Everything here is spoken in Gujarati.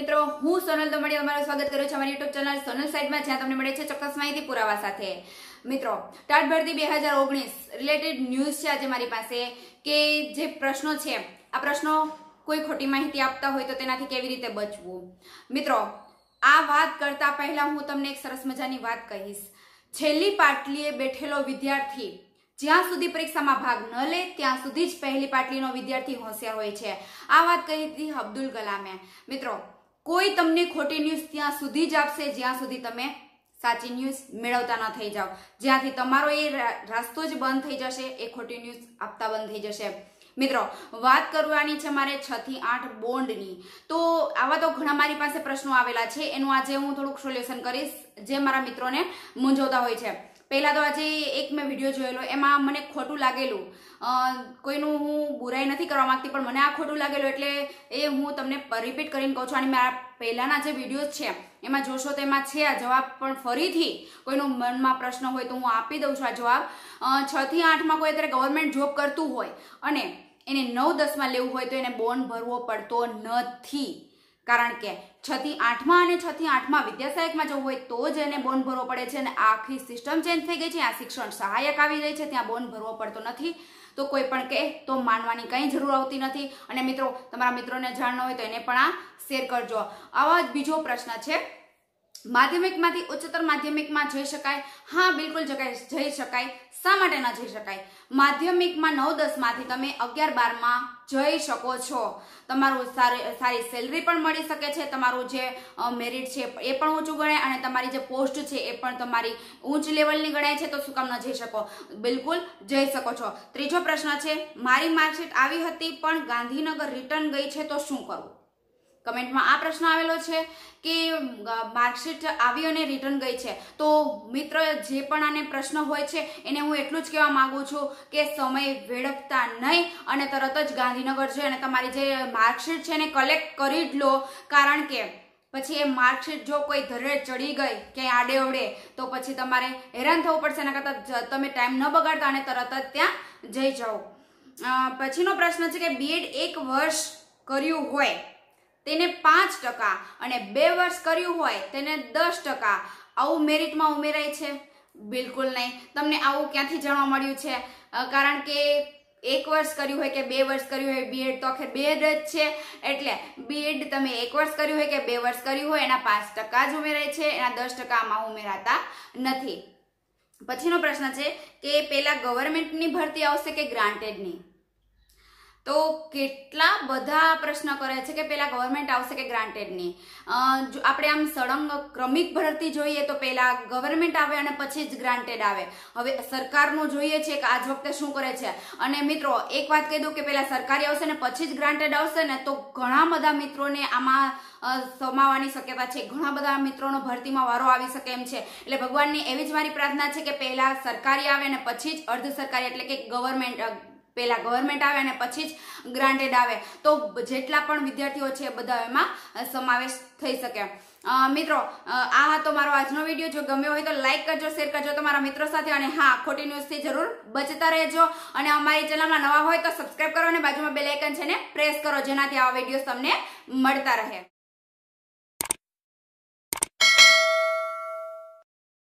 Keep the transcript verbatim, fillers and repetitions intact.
મિત્રો, હું સોનલ દમડિયા તમારું સ્વાગત કરું છું અમારી યુટ્યુબ ચેનલ સોનલ સાઇડમાં, જ્યાં તમને મળે છે ચોક્કસ માહિતી પુરાવા સાથે. મિત્રો, ટાટ ભરતી બે હજાર ઓગણીસ રિલેટેડ ન્યૂઝ છે આજે મારી પાસે કે જે પ્રશ્નો છે, આ પ્રશ્નો કોઈ ખોટી માહિતી આપતા હોય તો તેનાથી કેવી રીતે બચવું. મિત્રો, આ વાત કરતા પહેલા હું તમને એક સરસ મજાની વાત કહીશ. છેલ્લી પાટલીએ બેઠેલો વિદ્યાર્થી જ્યાં સુધી પરીક્ષામાં ભાગ ન લે ત્યાં સુધી જ પહેલી પાટલીનો વિદ્યાર્થી હોશિયાર હોય છે. આ વાત કહી હતી અબ્દુલ કલામે. મિત્રો, કોઈ તમને ખોટી ન્યૂઝ ત્યાં સુધી જ આપશે જ્યાં સુધી તમે સાચી ન્યૂઝ મેળવતા ન થઈ જાઓ. જ્યાંથી તમારો એ રસ્તો જ બંધ થઈ જશે, એ ખોટી ન્યૂઝ આપતા બંધ થઈ જશે. મિત્રો, વાત કરવાની છે મારે છ થી આઠ બોન્ડની. તો આવા તો ઘણા મારી પાસે પ્રશ્નો આવેલા છે, એનું આજે હું થોડુંક સોલ્યુશન કરીશ જે મારા મિત્રોને મૂંઝવતા હોય છે. પહેલા તો આજે એક મેં વિડીયો જોયેલો, એમાં મને ખોટું લાગેલું. કોઈનું હું બુરાઈ નથી કરવા માંગતી, પણ મને આ ખોટું લાગેલું એટલે એ હું તમને રિપીટ કરીને કહું છું. અને મારા પહેલાના જે વિડીયો છે એમાં જોશો તો એમાં છે આ જવાબ, પણ ફરીથી કોઈનું મનમાં પ્રશ્ન હોય તો હું આપી દઉં છું આ જવાબ. છ થી આઠમાં કોઈ અત્યારે ગવર્મેન્ટ જોબ કરતું હોય અને એને નવ દસમાં લેવું હોય તો એને બોન્ડ ભરવો પડતો નથી. કારણ કે છ થી આઠમાં અને છ થી આઠમાં વિદ્યા સહાયકમાં જવું હોય તો જ એને બોન્ડ ભરવો પડે છે. અને આખી સિસ્ટમ ચેન્જ થઈ ગઈ છે. આ શિક્ષણ સહાયક આવી જાય છે, ત્યાં બોન્ડ ભરવો પડતો નથી. તો કોઈ પણ કહે તો માનવાની કંઈ જરૂર આવતી નથી. અને મિત્રો, તમારા મિત્રોને જાણ ન હોય તો એને પણ આ શેર કરજો. આવા જ બીજો પ્રશ્ન છે, માધ્યમિકમાંથી ઉચ્ચતર માધ્યમિકમાં જઈ શકાય? હા, બિલકુલ જઈ શકાય. શા માટે ન જઈ શકાય? માધ્યમિકમાં નવ દસ માંથી તમે અગિયાર બાર માં જઈ શકો છો. તમારું સારી સેલરી પણ મળી શકે છે, તમારું જે મેરિટ છે એ પણ ઊંચું ગણાય અને તમારી જે પોસ્ટ છે એ પણ તમારી ઊંચ લેવલની ગણાય છે. તો શું કામ ન જઈ શકો? બિલકુલ જઈ શકો છો. ત્રીજો પ્રશ્ન છે, મારી માર્કશીટ આવી હતી પણ ગાંધીનગર રિટર્ન ગઈ છે તો શું કરવું? કમેન્ટમાં આ પ્રશ્ન આવેલો છે કે માર્કશીટ આવી અને રિટર્ન ગઈ છે. તો મિત્ર, જે પણ આને પ્રશ્ન હોય છે એને હું એટલું જ કહેવા માંગુ છું કે સમય વેડફતા નહીં અને તરત જ ગાંધીનગર જઈ અને તમારી જે માર્કશીટ છે એને કલેક્ટ કરી જ લો. કારણ કે પછી એ માર્કશીટ જો કોઈ ધરે ચડી ગઈ ક્યાંય આડે અવડે તો પછી તમારે હેરાન થવું પડશે. એના કરતાં તમે ટાઈમ ન બગાડતા અને તરત જ ત્યાં જઈ જાઓ. પછીનો પ્રશ્ન છે કે બીએડ એક વર્ષ કર્યું હોય તેને પાંચ ટકા અને બે વર્ષ કર્યું હોય તેને દસ ટકા આવું મેરિટમાં ઉમેરાય છે? બિલકુલ નહીં. તમને આવું ક્યાંથી જાણવા મળ્યું છે? કારણ કે એક વર્ષ કર્યું હોય કે બે વર્ષ કર્યું હોય, બીએડ તો આખરે બેડ જ છે. એટલે બીએડ તમે એક વર્ષ કર્યું હોય કે બે વર્ષ કર્યું હોય એના પાંચ ટકા જ ઉમેરાય છે, એના દસ ટકા આમાં ઉમેરાતા નથી. પછીનો પ્રશ્ન છે કે પેલા ગવર્મેન્ટની ભરતી આવશે કે ગ્રાન્ટેડની? તો કેટલા બધા પ્રશ્ન કરે છે કે પેલા ગવર્મેન્ટ આવશે કે ગ્રાન્ટેડની. જો આપણે આમ સળંગ ક્રમિક ભરતી જોઈએ તો પેલા ગવર્મેન્ટ આવે અને પછી જ ગ્રાન્ટેડ આવે. હવે સરકારનું જોઈએ છે કે આજ વખતે શું કરે છે. અને મિત્રો, એક વાત કહી દઉં કે પેલા સરકારી આવશે ને પછી જ ગ્રાન્ટેડ આવશે ને તો ઘણા બધા મિત્રોને આમાં સમાવાની શક્યતા છે. ઘણા બધા મિત્રોનો ભરતીમાં વારો આવી શકે એમ છે. એટલે ભગવાનની એવી જ મારી પ્રાર્થના છે કે પહેલા સરકારી આવે અને પછી જ અર્ધ સરકારી એટલે કે ગવર્મેન્ટ પેલા ગવર્મેન્ટ આવે અને પછી જ ગ્રાન્ટેડ આવે તો જેટલા પણ વિદ્યાર્થીઓ છે બધા એમાં સમાવેશ થઈ શકે. મિત્રો, આ હતો મારો આજનો વિડીયો. જો ગમ્યો હોય તો લાઈક કરજો, શેર કરજો તમારા મિત્રો સાથે. અને હા, ખોટી ન્યૂઝથી જરૂર બચતા રહેજો. અને અમારી ચેનલમાં નવા હોય તો સબસ્ક્રાઈબ કરો અને બાજુમાં બેલ આઇકન છે ને પ્રેસ કરો, જેનાથી આવા વિડીયોઝ તમને મળતા રહે.